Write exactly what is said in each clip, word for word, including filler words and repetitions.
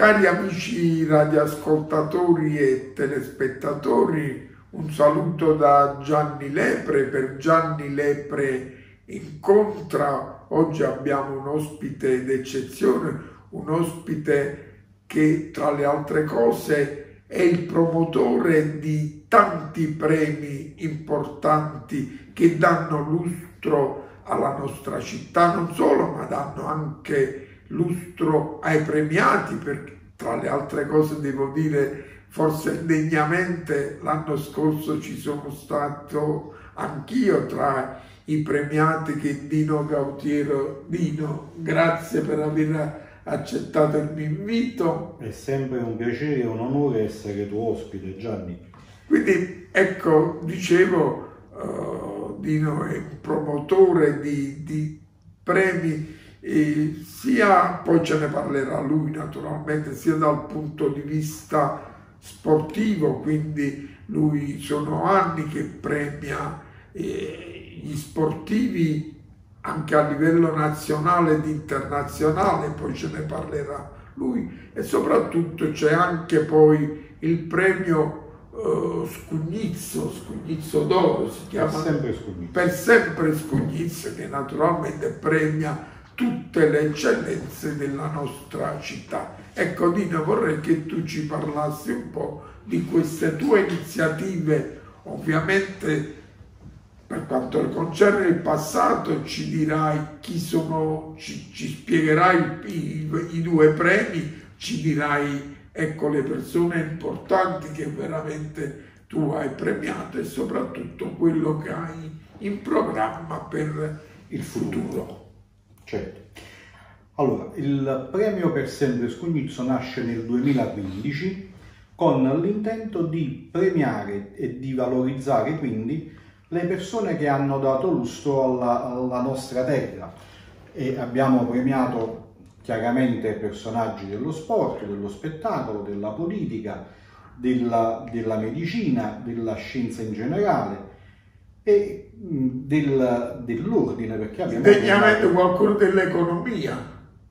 Cari amici radioascoltatori e telespettatori, un saluto da Gianni Lepre per Gianni Lepre Incontra. Oggi abbiamo un ospite d'eccezione, un ospite che tra le altre cose è il promotore di tanti premi importanti che danno lustro alla nostra città, non solo, ma danno anche lustro ai premiati, perché tra le altre cose devo dire, forse degnamente, l'anno scorso ci sono stato anch'io tra i premiati che Dino Gautiero. Dino, grazie per aver accettato il mio invito. È sempre un piacere e un onore essere tuo ospite, Gianni. Quindi ecco, dicevo, uh, Dino è un promotore di, di premi, e sia, poi ce ne parlerà lui naturalmente, sia dal punto di vista sportivo, quindi lui sono anni che premia eh, gli sportivi anche a livello nazionale ed internazionale, poi ce ne parlerà lui, e soprattutto c'è anche poi il premio uh, Scugnizzo, Scugnizzo d'Oro si chiama, per sempre Scugnizzo, per sempre Scugnizzo, che naturalmente premia tutte le eccellenze della nostra città. Ecco Dino, vorrei che tu ci parlassi un po' di queste tue iniziative. Ovviamente per quanto concerne il passato ci dirai chi sono, ci, ci spiegherai i, i, i due premi, ci dirai ecco le persone importanti che veramente tu hai premiato e soprattutto quello che hai in programma per il futuro. Certo. Allora, il premio Per sempre Scugnizzo nasce nel duemilaquindici con l'intento di premiare e di valorizzare quindi le persone che hanno dato lustro alla, alla nostra terra, e abbiamo premiato chiaramente personaggi dello sport, dello spettacolo, della politica, della, della medicina, della scienza in generale e del, dell'ordine, perché abbiamo degnamente premiato... qualcuno dell'economia.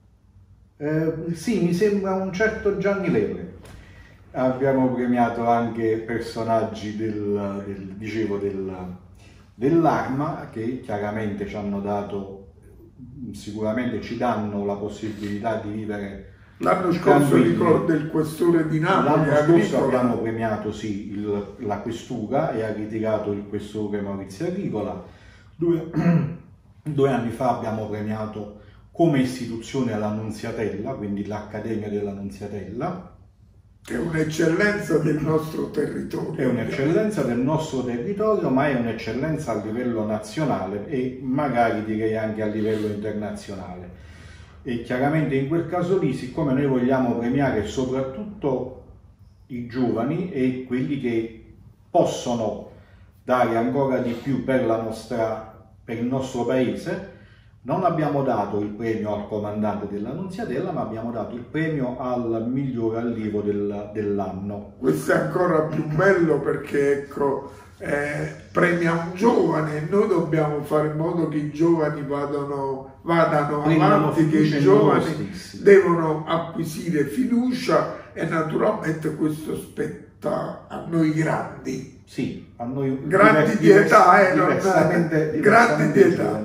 Eh, sì, mi sembra un certo Gianni Lepre. Abbiamo premiato anche personaggi del, del, dicevo, del, dell'Arma, che chiaramente ci hanno dato, sicuramente ci danno la possibilità di vivere. L'anno scorso ricordo il questore di Napoli. L'anno scorso abbiamo premiato sì, il, la questura, e ha ritirato il questore Maurizio Agricola. Due, due anni fa abbiamo premiato come istituzione l'Annunziatella, quindi l'Accademia dell'Annunziatella. Che è un'eccellenza del nostro territorio. È un'eccellenza del nostro territorio, ma è un'eccellenza a livello nazionale e magari direi anche a livello internazionale. E chiaramente in quel caso lì, siccome noi vogliamo premiare soprattutto i giovani e quelli che possono dare ancora di più per, la nostra, per il nostro paese, non abbiamo dato il premio al comandante dell'Annunziatella, ma abbiamo dato il premio al miglior allievo del, dell'anno. Questo è ancora più bello perché ecco, eh, premia un giovane e noi dobbiamo fare in modo che i giovani vadano, vadano avanti, che i giovani devono acquisire fiducia, e naturalmente questo spetta a noi grandi. Sì, a noi grandi di età, eh, diversamente, grandi di età.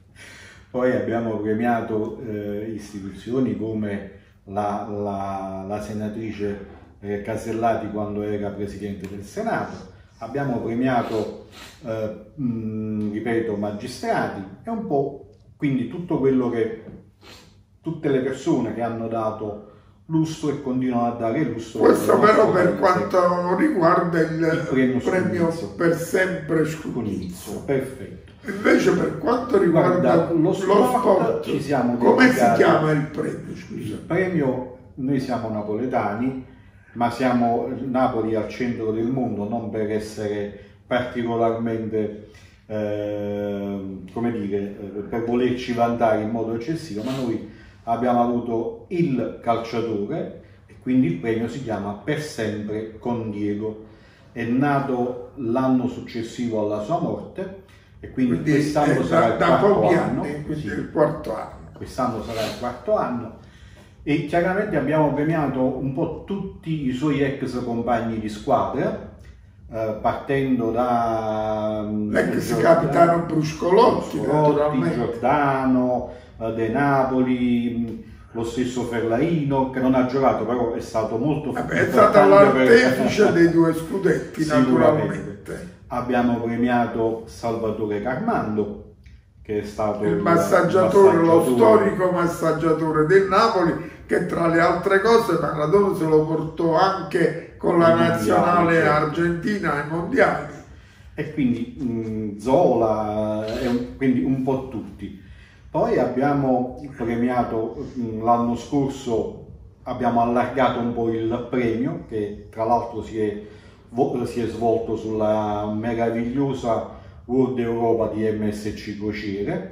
Poi abbiamo premiato eh, istituzioni come la, la, la senatrice eh, Casellati quando era Presidente del Senato, abbiamo premiato, eh, mh, ripeto, magistrati, e un po' quindi tutto quello che, tutte le persone che hanno dato lustro e continuano a dare lustro. Questo però per quanto riguarda il, il premio, premio Per sempre Scugnizzo. Perfetto. Invece per quanto riguarda Guarda, lo sport, lo sport ci siamo come dedicati. Si chiama il premio? Scusa. Il premio, noi siamo napoletani, ma siamo Napoli al centro del mondo, non per essere particolarmente, eh, come dire, per volerci vantare in modo eccessivo, ma noi abbiamo avuto il calciatore e quindi il premio si chiama Per sempre con Diego. È nato l'anno successivo alla sua morte e quindi, quindi quest'anno sarà da, il quarto anno. Anni, quindi sì, il quarto anno. Quest'anno sarà il quarto anno E chiaramente abbiamo premiato un po' tutti i suoi ex compagni di squadra, eh, partendo da l'ex capitano Bruscolotti, Bruscolotti, Giordano, eh, De Napoli, lo stesso Ferlaino, che non ha giocato, però è stato molto Vabbè, è stato l'artefice per... dei due scudetti, naturalmente. Abbiamo premiato Salvatore Carmando, che è stato il massaggiatore, il massaggiatore, lo storico massaggiatore del Napoli, che tra le altre cose Maradona se lo portò anche con la nazionale certo. argentina ai mondiali. E quindi mh, Zola, e quindi un po' tutti. Poi abbiamo premiato l'anno scorso, abbiamo allargato un po' il premio, che tra l'altro si è, si è svolto sulla meravigliosa World Europa di M S C Crociere,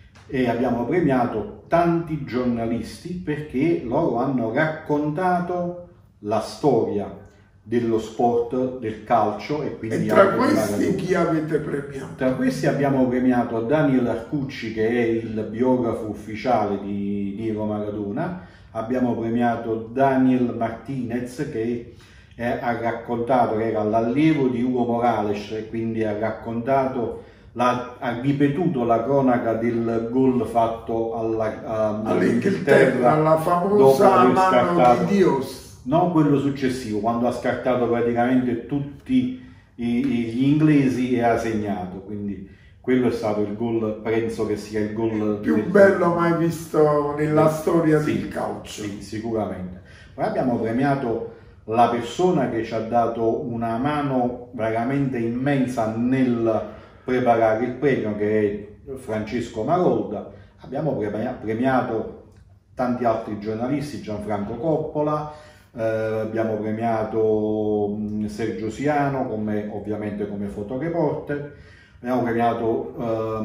e abbiamo premiato tanti giornalisti perché loro hanno raccontato la storia dello sport, del calcio, e quindi e tra questi chi avete premiato? Tra questi abbiamo premiato Daniel Arcucci, che è il biografo ufficiale di Diego Maradona. Abbiamo premiato Daniel Martinez, che è, ha raccontato, che era l'allievo di Hugo Morales, e quindi ha raccontato, la, ha ripetuto la cronaca del gol fatto all'Inghilterra, alla famosa mano di Dios. Non quello successivo, quando ha scartato praticamente tutti i, gli inglesi e ha segnato, quindi quello è stato il gol, penso che sia il gol più del... bello mai visto nella storia sì, del calcio. Sì, sicuramente. Poi abbiamo premiato la persona che ci ha dato una mano veramente immensa nel preparare il premio, che è Francesco Marolda. Abbiamo premiato tanti altri giornalisti, Gianfranco Coppola. Eh, abbiamo premiato Sergio Siano, come, ovviamente come fotoreporter, abbiamo premiato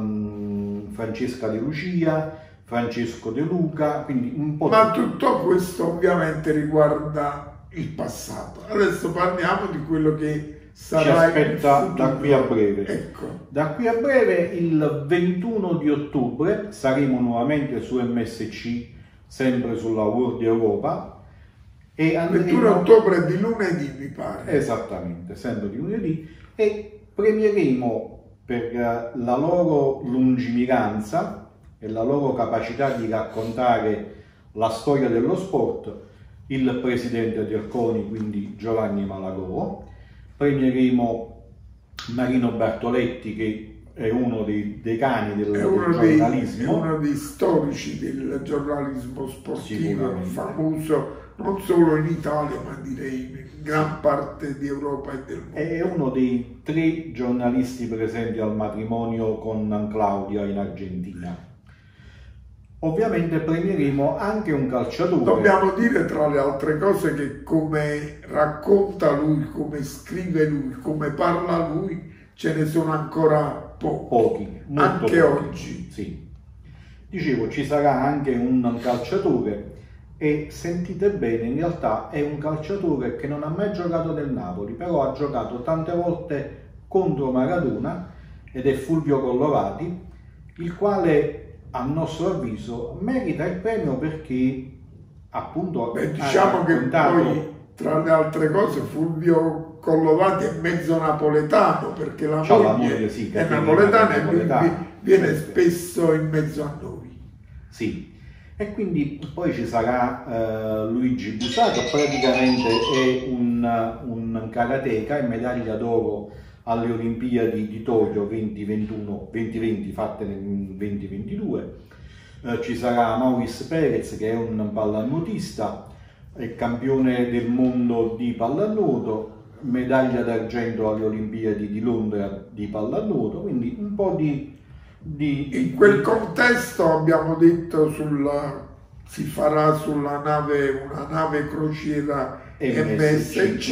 ehm, Francesca De Lucia, Francesco De Luca, quindi un po'... Ma tutto questo ovviamente riguarda il passato. Adesso parliamo di quello che sarà ci aspetta da qui a breve. Ecco. Da qui a breve, il ventuno di ottobre, saremo nuovamente su M S C, sempre sulla World Europa. E andremo... ventuno ottobre di lunedì, mi pare. Esattamente, sempre di lunedì, e premieremo per la loro lungimiranza e la loro capacità di raccontare la storia dello sport il presidente del CONI, quindi Giovanni Malagò. Premieremo Marino Bartoletti, che è uno dei decani del, è uno del giornalismo. Dei, è uno dei storici del giornalismo sportivo, famoso non solo in Italia, ma direi in gran parte di Europa e del mondo. È uno dei tre giornalisti presenti al matrimonio con Claudia in Argentina. Ovviamente premieremo anche un calciatore. Dobbiamo dire, tra le altre cose, che come racconta lui, come scrive lui, come parla lui, ce ne sono ancora pochi, pochi anche pochi. oggi. Sì. Dicevo, ci sarà anche un calciatore. E sentite bene, in realtà è un calciatore che non ha mai giocato nel Napoli, però ha giocato tante volte contro Maradona, ed è Fulvio Collovati, il quale a nostro avviso merita il premio perché appunto Beh, diciamo che poi, tra le altre cose, Fulvio Collovati è mezzo napoletano, perché la moglie, la moglie sì, è napoletana e lui viene certo. spesso in mezzo a noi. Sì. E quindi poi ci sarà uh, Luigi Busato, praticamente è un, un karateka, è medaglia d'oro alle Olimpiadi di Tokyo duemilaventuno duemilaventi fatte nel duemilaventidue. Uh, ci sarà Maurice Perez, che è un pallanuotista, è campione del mondo di pallanuoto, medaglia d'argento alle Olimpiadi di Londra di pallanuoto, quindi un po' di... Di, in quel contesto abbiamo detto sulla, si farà sulla nave una nave crociera M S C,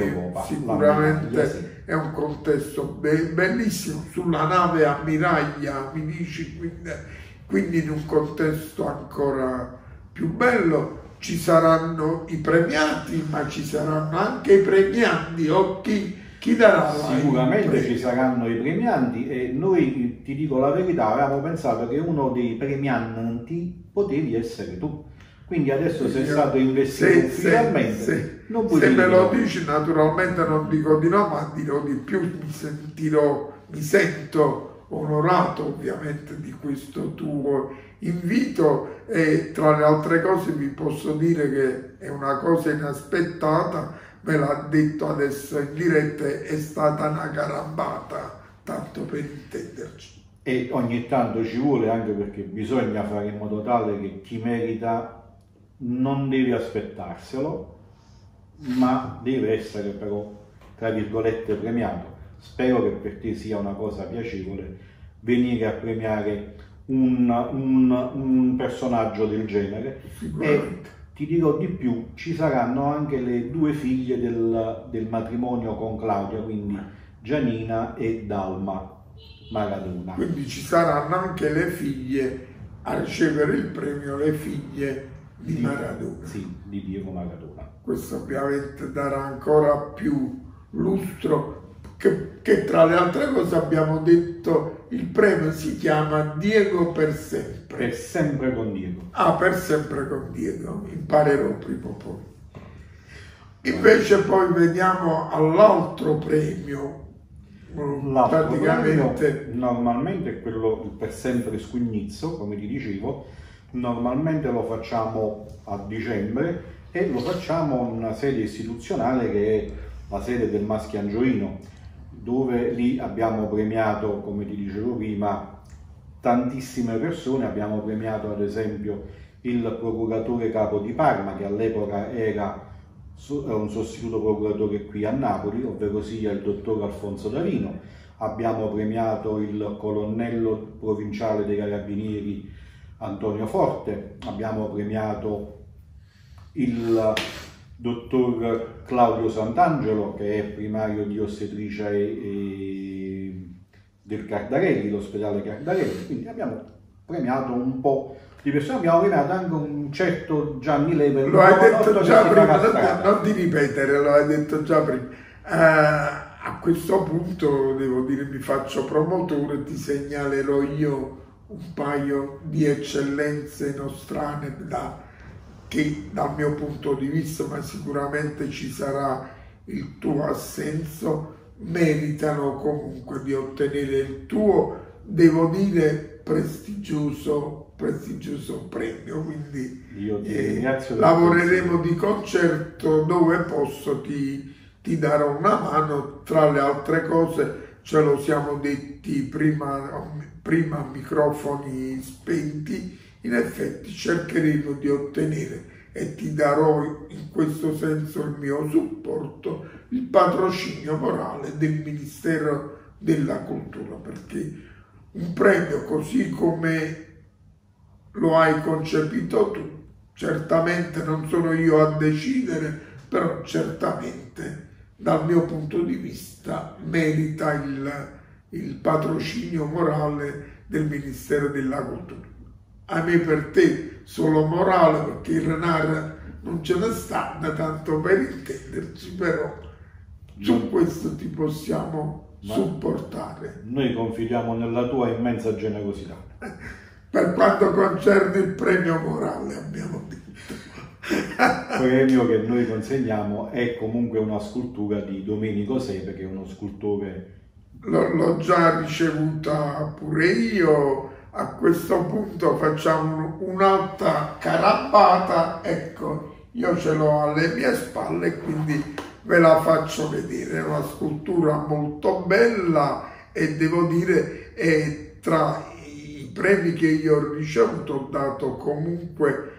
sicuramente sì. È un contesto be bellissimo, sulla nave ammiraglia, mi dici, quindi, quindi in un contesto ancora più bello. Ci saranno i premiati, ma ci saranno anche i premiandi, o chi Chi darà Sicuramente ci saranno i premianti, e noi, ti dico la verità, avevamo pensato che uno dei premianti potevi essere tu, Quindi adesso sei Io, stato investito se, ufficialmente. Se, non se me lo no. dici, naturalmente non dico di no, ma dirò di più, mi sentirò, mi sento onorato ovviamente di questo tuo invito, e tra le altre cose vi posso dire che è una cosa inaspettata, me l'ha detto adesso in diretta, è stata una carambata, tanto per intenderci. E ogni tanto ci vuole, anche perché bisogna fare in modo tale che chi merita non deve aspettarselo, ma deve essere però, tra virgolette, premiato. Spero che per te sia una cosa piacevole venire a premiare un, un, un personaggio del genere. E ti dirò di più, ci saranno anche le due figlie del, del matrimonio con Claudia, quindi Gianina e Dalma Maradona. Quindi ci saranno anche le figlie a ricevere il premio, le figlie di, di Maradona. Sì, di Diego Maradona. Questo ovviamente darà ancora più lustro, che, che tra le altre cose abbiamo detto il premio si chiama Diego per sempre. Per sempre con Diego. Ah, per sempre con Diego, imparerò prima o poi. Invece poi veniamo all'altro premio. L'altro praticamente premio, normalmente è quello il per sempre Scugnizzo, come ti dicevo, normalmente lo facciamo a dicembre e lo facciamo in una sede istituzionale che è la sede del Maschiangioino, dove lì abbiamo premiato, come ti dicevo prima, tantissime persone. Abbiamo premiato ad esempio il procuratore capo di Parma, che all'epoca era un sostituto procuratore qui a Napoli, ovvero sia il dottor Alfonso Davino. Abbiamo premiato il colonnello provinciale dei Carabinieri Antonio Forte, abbiamo premiato il dottor Claudio Sant'Angelo, che è primario di ostetricia e, e del Cardarelli, l'ospedale Cardarelli. Quindi abbiamo premiato un po' di persone, abbiamo premiato anche un certo Gianni Lepre. Lo hai detto già prima, non, non ti ripetere, lo hai detto già prima. Uh, a questo punto devo dire mi faccio promotore, ti segnalerò io un paio di eccellenze nostrane da, che dal mio punto di vista, ma sicuramente ci sarà il tuo assenso, meritano comunque di ottenere il tuo, devo dire, prestigioso, prestigioso premio. Quindi io ti eh, ringrazio, lavoreremo di concerto, dove posso ti, ti darò una mano. Tra le altre cose ce lo siamo detti prima, prima a microfoni spenti, in effetti cercheremo di ottenere, e ti darò in questo senso il mio supporto, il patrocinio morale del Ministero della Cultura, perché un premio così come lo hai concepito tu, certamente non sono io a decidere, però certamente dal mio punto di vista merita il, il patrocinio morale del Ministero della Cultura. A me per te solo morale, perché il Renard non ce ne sta, da tanto per intenderci, però su questo ti possiamo Ma supportare. Noi confidiamo nella tua immensa generosità. Per quanto concerne il premio morale, abbiamo detto. Il premio che noi consegniamo è comunque una scultura di Domenico Sepe, che è uno scultore. L'ho già ricevuta pure io. A questo punto facciamo un'altra carambata, ecco, io ce l'ho alle mie spalle, quindi ve la faccio vedere. È una scultura molto bella e devo dire è tra i premi che io ho ricevuto, ho dato comunque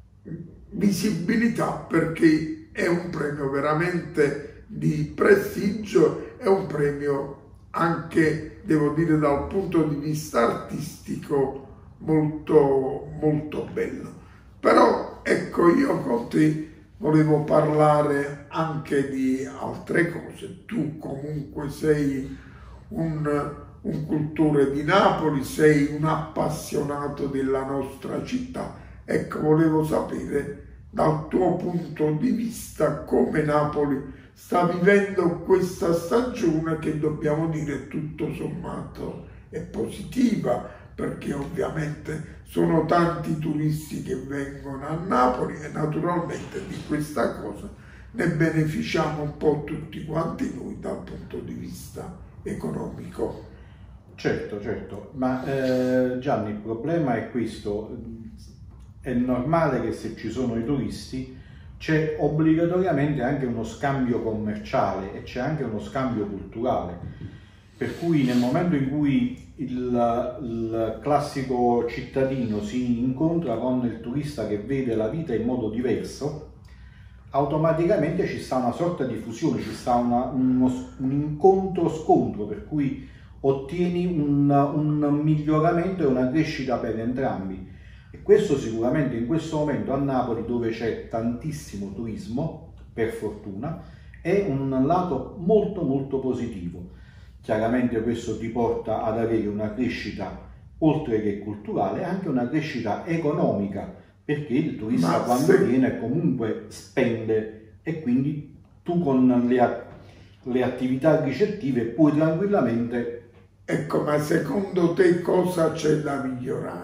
visibilità, perché è un premio veramente di prestigio, è un premio anche, devo dire, dal punto di vista artistico molto molto bello. Però ecco, io con te volevo parlare anche di altre cose. Tu comunque sei un, un cultore di Napoli, sei un appassionato della nostra città. Ecco, volevo sapere dal tuo punto di vista come Napoli sta vivendo questa stagione, che dobbiamo dire tutto sommato è positiva, perché ovviamente sono tanti turisti che vengono a Napoli e naturalmente di questa cosa ne beneficiamo un po' tutti quanti noi dal punto di vista economico. Certo, certo, ma eh, Gianni, il problema è questo: è normale che se ci sono i turisti c'è obbligatoriamente anche uno scambio commerciale e c'è anche uno scambio culturale, per cui nel momento in cui il, il classico cittadino si incontra con il turista che vede la vita in modo diverso, automaticamente ci sta una sorta di fusione, ci sta una, uno, un incontro-scontro, per cui ottieni un, un miglioramento e una crescita per entrambi. E questo sicuramente in questo momento a Napoli, dove c'è tantissimo turismo, per fortuna, è un lato molto molto positivo. Chiaramente questo ti porta ad avere una crescita, oltre che culturale, anche una crescita economica, perché il turista Ma quando se... viene comunque spende, e quindi tu con le, le attività ricettive puoi tranquillamente... Ecco, ma secondo te cosa c'è da migliorare?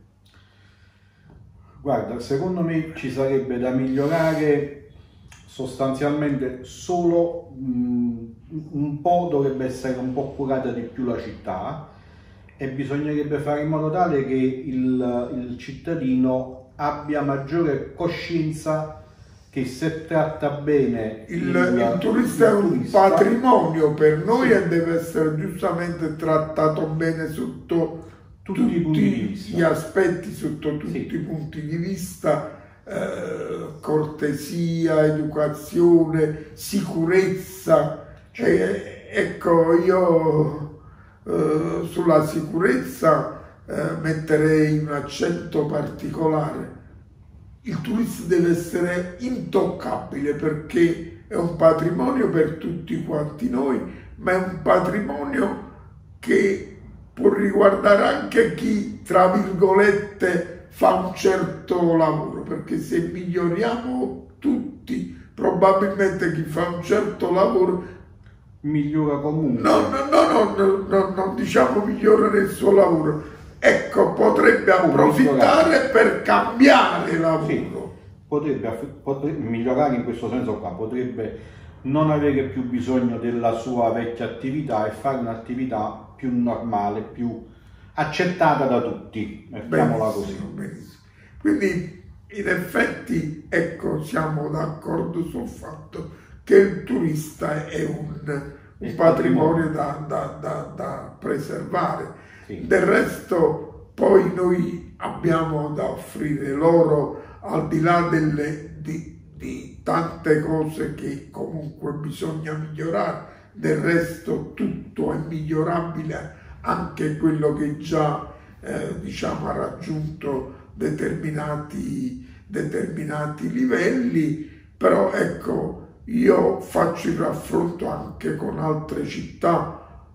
Guarda, secondo me ci sarebbe da migliorare sostanzialmente solo mh, un po', dovrebbe essere un po' curata di più la città, e bisognerebbe fare in modo tale che il, il cittadino abbia maggiore coscienza che se tratta bene il, il, il turista il è un turista, patrimonio per noi, sì, e deve essere giustamente trattato bene sotto tutti, tutti i punti di vista, gli aspetti, sotto tutti sì. i punti di vista, eh, cortesia, educazione, sicurezza. Certo. E, ecco, io eh, sulla sicurezza eh, metterei un accento particolare. Il turista deve essere intoccabile, perché è un patrimonio per tutti quanti noi, ma è un patrimonio che può riguardare anche chi, tra virgolette, fa un certo lavoro, perché se miglioriamo tutti, probabilmente chi fa un certo lavoro migliora comunque. No, no, no, no, no, non diciamo migliorare il suo lavoro. Ecco, potrebbe approfittare per cambiare lavoro. Sì, potrebbe, potrebbe migliorare in questo senso qua, potrebbe non avere più bisogno della sua vecchia attività e fare un'attività più normale, più accettata da tutti, mettiamola così. Benissimo. Quindi in effetti, ecco, siamo d'accordo sul fatto che il turista è un, un patrimonio da, da, da, da preservare. Sì. Del resto poi noi abbiamo da offrire loro, al di là delle, di, di tante cose che comunque bisogna migliorare. Del resto tutto è migliorabile, anche quello che già eh, diciamo ha raggiunto determinati, determinati livelli, però ecco, io faccio il raffronto anche con altre città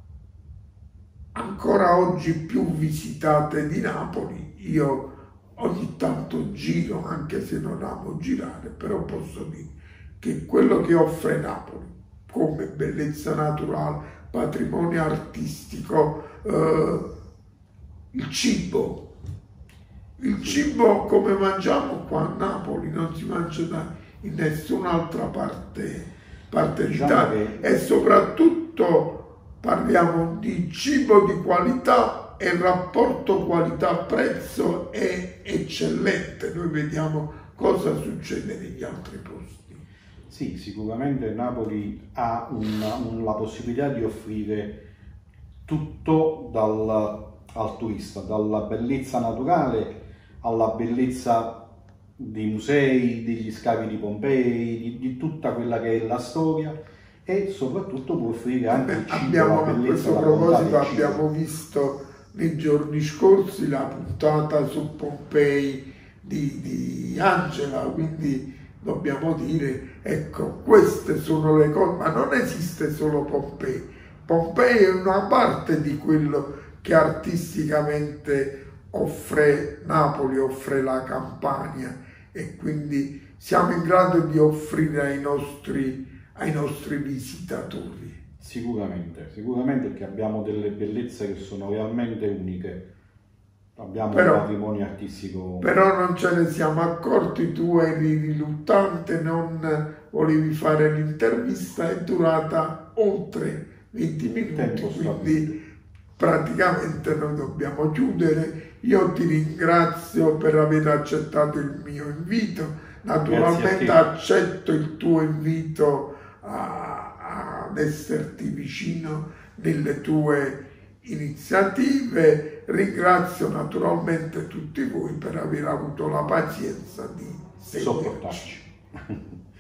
ancora oggi più visitate di Napoli. Io ogni tanto giro, anche se non amo girare, però posso dire che quello che offre Napoli come bellezza naturale, patrimonio artistico, eh, il cibo, il cibo come mangiamo qua a Napoli non si mangia da, in nessun'altra parte, parte d'Italia, e soprattutto parliamo di cibo di qualità, e il rapporto qualità-prezzo è eccellente. Noi vediamo cosa succede negli altri posti. Sì, sicuramente Napoli ha una, una, la possibilità di offrire tutto dal, al turista, dalla bellezza naturale alla bellezza dei musei, degli scavi di Pompei, di, di tutta quella che è la storia, e soprattutto può offrire anche il cibo, abbiamo, la bellezza, a questo la proposito abbiamo visto nei giorni scorsi la puntata su Pompei di, di Angela, quindi dobbiamo dire, ecco, queste sono le cose, ma non esiste solo Pompei. Pompei è una parte di quello che artisticamente offre Napoli, offre la Campania, e quindi siamo in grado di offrire ai nostri, ai nostri visitatori. Sicuramente, sicuramente, perché abbiamo delle bellezze che sono realmente uniche. abbiamo però, un patrimonio artistico. Però non ce ne siamo accorti, tu eri riluttante, non volevi fare l'intervista, è durata oltre venti minuti, quindi praticamente noi dobbiamo chiudere. Io ti ringrazio per aver accettato il mio invito, naturalmente accetto il tuo invito a, ad esserti vicino nelle tue iniziative. Ringrazio naturalmente tutti voi per aver avuto la pazienza di seguirci.